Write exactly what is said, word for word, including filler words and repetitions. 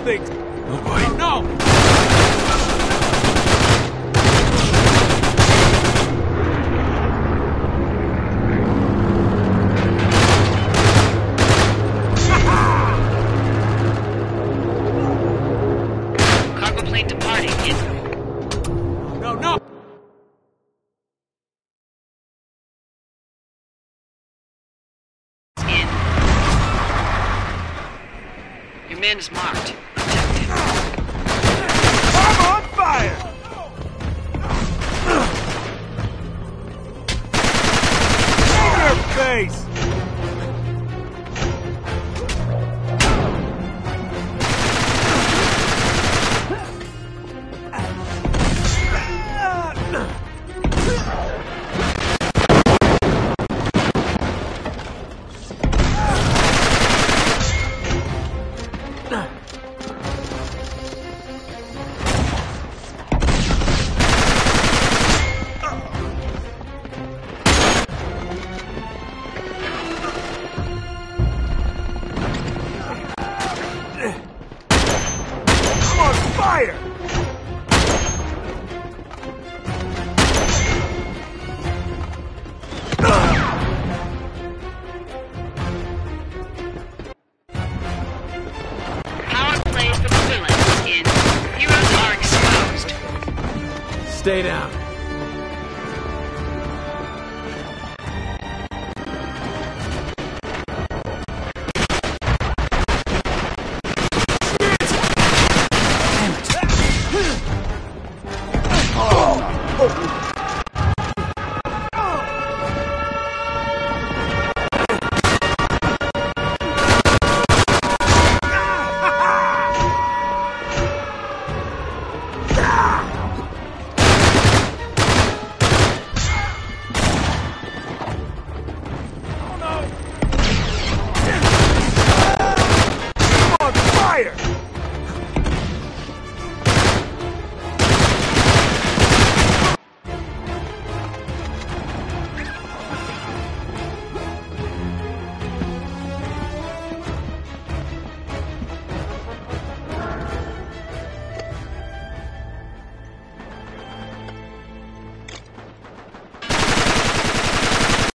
things! Oh boy. No! Cargo plane departing in... No, no! in... Your man is marked. Protect him. I'm on fire! In your face! Fire! Power play for the villain in... Heroes are exposed. Stay down.